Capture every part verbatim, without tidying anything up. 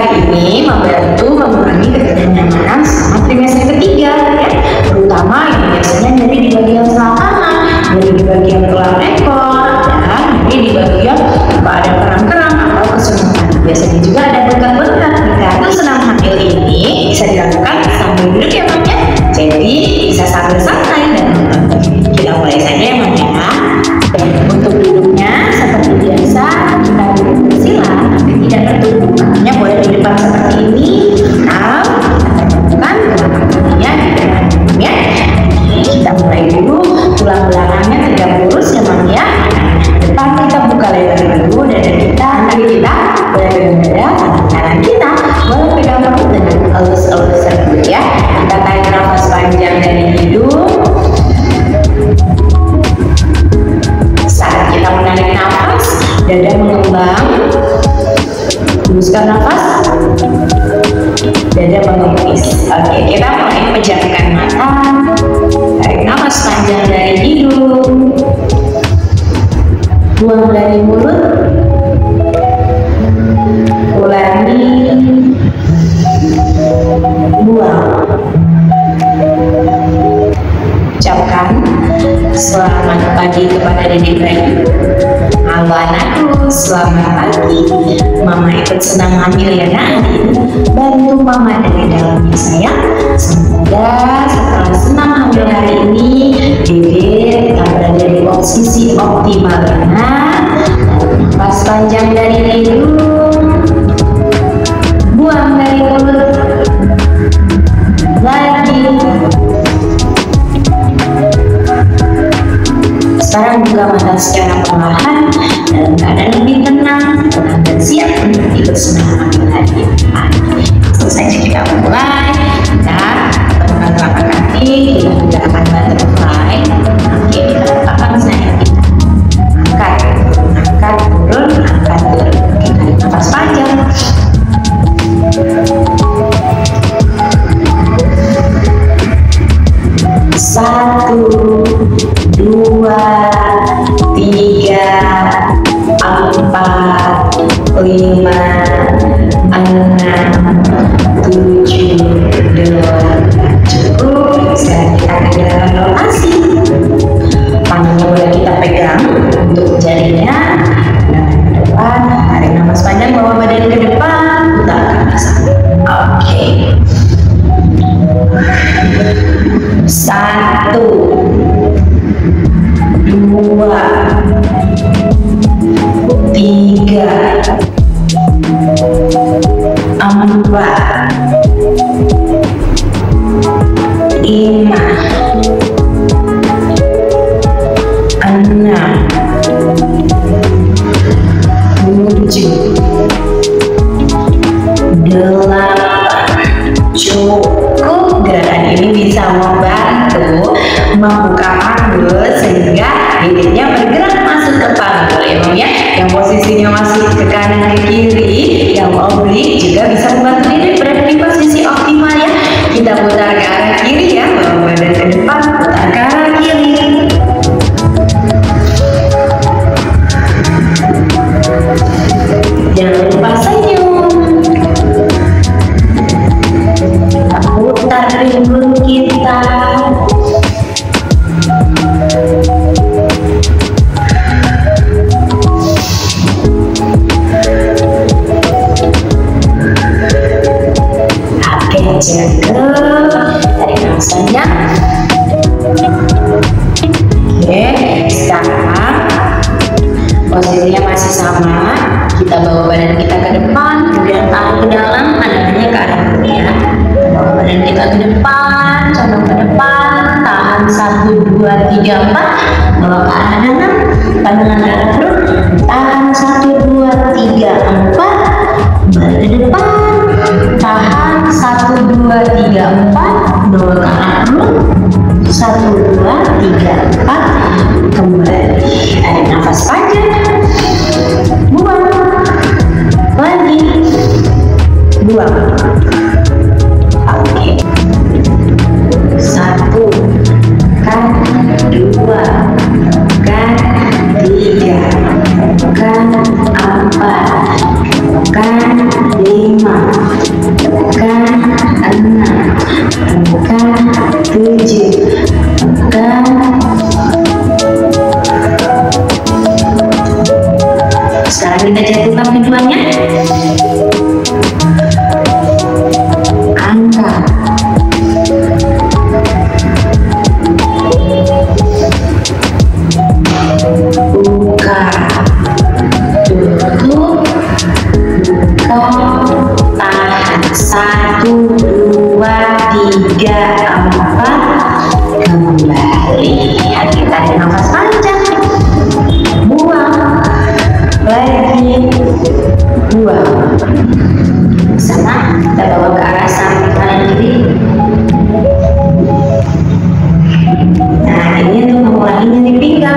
hari ini membantu mengurangi ketidaknyamanan sama trimester ketiga ya, terutama yang biasanya nyeri di bagian sebelah kanan, nyeri di bagian tulang ekor, dan nyeri di bagian ada kerang-kerang atau kesemutan. Biasanya juga ada bengkak-bengkak. Karena senam hamil ini bisa dilakukan sambil duduk ya Mam ya, jadi bisa sambil santai dan nonton T V. Kita mulai saja ya Mam ya. Dan untuk duduknya seperti biasa, kita duduk bersila tapi tidak bertumpuk. Kakinya boleh di depan seperti ini atau kita temukan belakang kakinya di depan ya. Kita mulai dulu, tulang belakangnya tegak lurus ya Mam ya. Depan kita buka lebar dulu, dada kita, kaki kita boleh pegang dada, kanan kita boleh pegang perut dengan elus-elus dulu ya. Kita tarik nafas panjang dari hidung. Saat kita menarik nafas, dada mengembang. Hembuskan nafas, dada mengempis. Oke, kita mulai pejamkan mata. Tarik nafas panjang dari hidung, buang dari mulut. Ulangi, buang. Ucapkan selamat pagi kepada Dedek bayi. Halo anakku, selamat pagi. Mama ikut senam hamil ya nak. Bantu mama dari dalamnya sayang. Semoga setelah senam hamil hari ini Dedek tetap berada di posisi optimal ya nak. Nafas panjang dari hidung, buang dari mulut. Lagi. Sekarang buka mata secara perlahan dalam keadaan lebih tenang, tenang dan siap untuk ikut senam hamil hari ini. Langsung saja kita mulai. Kita temukan telapak kaki, kita menggerakkan butterfly. Oke, kita letakkan sayap kita. Angkat, angkat, turun, angkat, turun. Oke, tarik nafas panjang. Satu, dua, tiga, empat, lima, enam, tujuh, delapan. Cukup. Sekarang kita akan jalan rotasi. Tangannya boleh kita pegang untuk jarinya. Tangan ke depan, tarik nafas panjang, bawa badan ke depan, putarkan ke samping. Oke. Satu, dua, tiga, empat, lima, enam, tujuh, delapan. Cukup. Gerakan ini bisa membantu membuka panggul sehingga bibirnya bergerak masuk ke panggul ya Mam ya. Yang posisinya masih ke kanan ke kiri, yang oblik juga bisa membantu bibir berada di posisi optimal ya. Kita putar ke arah kiri ya, bawa badan ke depan, putar ke arah kiri. Jangan lupa senyum. Kita putar pinggul kita. Oke, jaga. Tarik nafas panjang. Oke, sekarang posisinya masih sama. Kita bawa badan kita ke depan, kemudian tahan ke dalam, pandangannya ke arah perut ya. Bawa badan kita ke depan, condong ke depan, tahan satu, dua, tiga, empat, bawa ke arah dalam, pandangan ke arah perut, tahan satu, dua, tiga, empat, balik ke depan, tahan satu, dua, tiga, empat, bawa ke arah perut, satu, dua, tiga, empat, kembali. Tarik nafas panjang, buang, lagi, buang. Oke, satu, kan, dua, kan, tiga, kan, empat, kan, lima, tujuh. Pegang. Sekarang kita jatuhkan pintuannya. Angkat. Buka. Tutup. Buka. Tahan. Satu, dua, tiga, empat. Kembali. Kita tarik nafas panjang. Buang. Lagi. Buang. Sama, kita bawa ke arah samping kanan kiri. Nah, ini untuk mengurangi nyeri pinggang.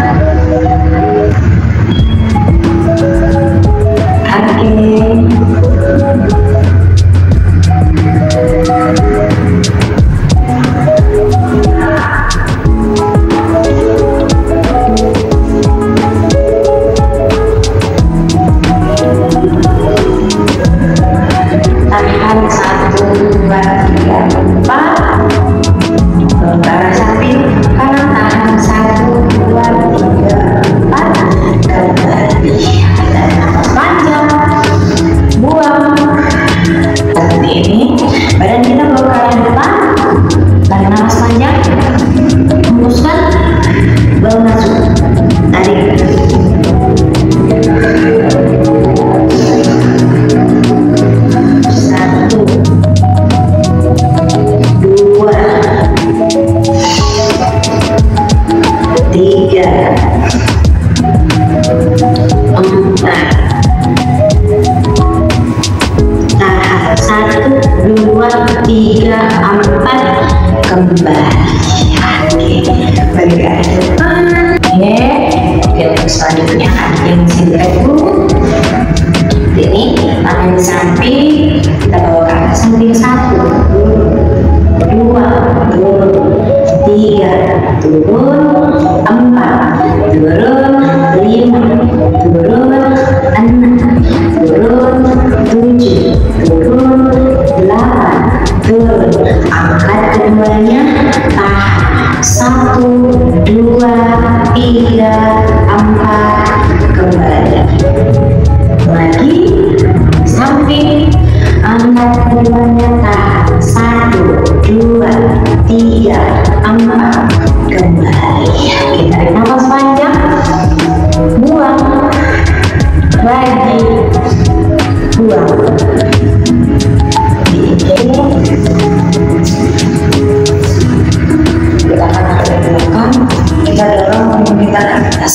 Tiga, empat, kembali. Oke, balik ke arah depan. Oke, oke, untuk selanjutnya yang sintek dulu. Ini tangan di samping, kita bawa ke arah samping. Satu, dua, turun, tiga, turun, empat, turun, lima, turun, enam, turun, tujuh, turun, delapan, turun. Angkat keduanya, tahan. Satu, dua, tiga, empat, kembali. Lagi, samping, angkat keduanya, tahan. Satu, dua, tiga, empat, kembali. Kita tarik nafas panjang, buang, lagi, buang. Kita akan ke belakang, kita dorong kita ke atas.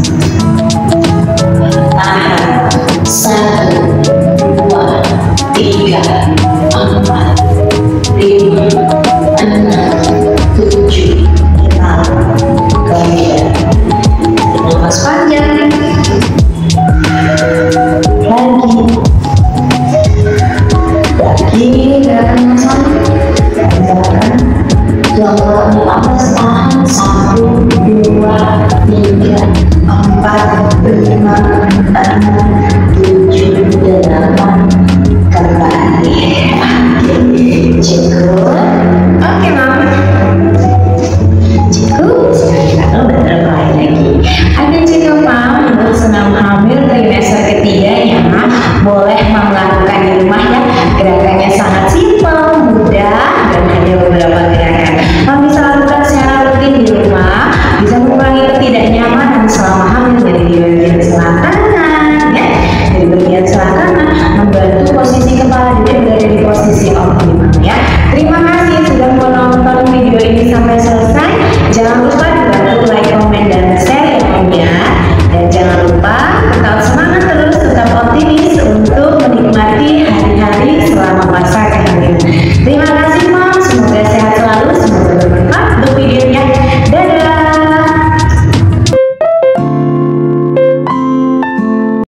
Tahan. Satu, dua, tiga, empat, lima, enam, tujuh, delapan, kemudian nafas panjang. Lagi. Lagi gerakan masam. Gerakan jangan atas, tahan. Satu, dua, tiga, empat, lima, enam, tujuh, delapan, kembali. Cukup. Oke, Mam. Cukup. Sekarang kita butterfly lagi. Ada juga, Mam, untuk senam hamil trimester ketiga ya, Mam. Boleh Mam lakukan di rumah ya. Gerakannya sangat simpel, mudah, dan hanya beberapa gerakan. Mam bisa lakukan secara rutin di rumah, bisa mengurangi ketidaknyamanan selama hamil dari di bagian sebelah kanan, ya, dari bagian sebelah kanan, membantu posisi kepala diri berada di posisi optimal, ya. Terima kasih sudah menonton video ini sampai selesai. Jangan lupa